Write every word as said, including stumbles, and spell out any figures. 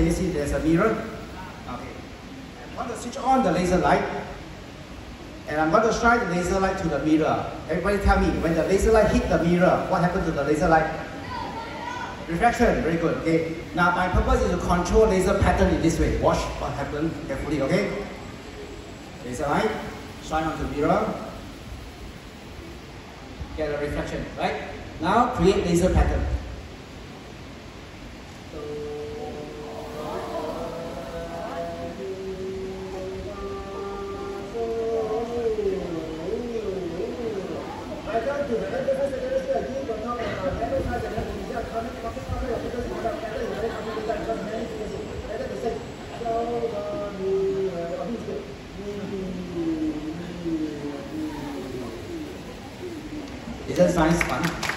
can you see there's a mirror? Okay. I'm going to switch on the laser light. And I'm going to shine the laser light to the mirror. Everybody tell me, when the laser light hit the mirror, what happened to the laser light? Reflection, very good, okay. Now my purpose is to control laser pattern in this way. Watch what happened carefully, okay. Laser light, shine onto the mirror. Get a reflection, right? Now create laser pattern. Isn't science fun?